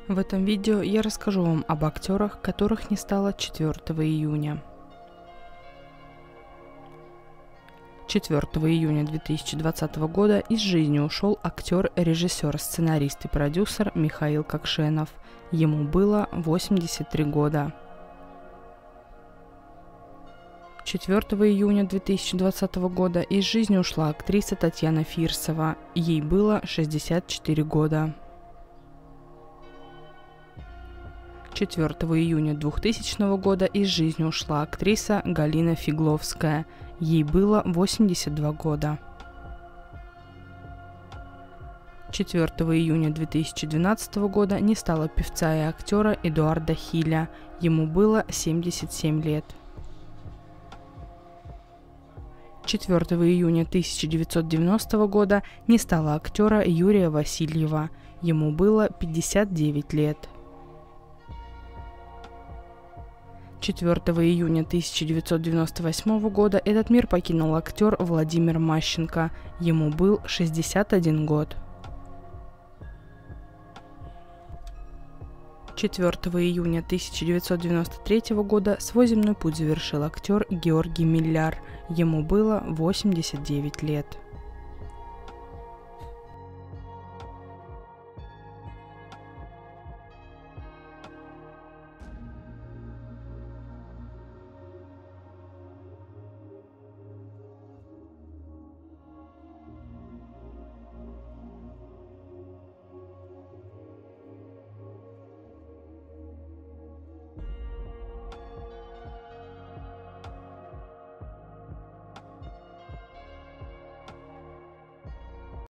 В этом видео я расскажу вам об актерах, которых не стало 4 июня. 4 июня 2020 года из жизни ушел актер, режиссер, сценарист и продюсер Михаил Кокшенов. Ему было 83 года. 4 июня 2020 года из жизни ушла актриса Татьяна Фирсова. Ей было 64 года. 4 июня 2000 года из жизни ушла актриса Галина Фигловская. Ей было 82 года. 4 июня 2012 года не стало певца и актера Эдуарда Хиля. Ему было 77 лет. 4 июня 1990 года не стало актера Юрия Васильева. Ему было 59 лет. 4 июня 1998 года этот мир покинул актер Владимир Мащенко. Ему был 61 год. 4 июня 1993 года свой земной путь завершил актер Георгий Милляр. Ему было 89 лет.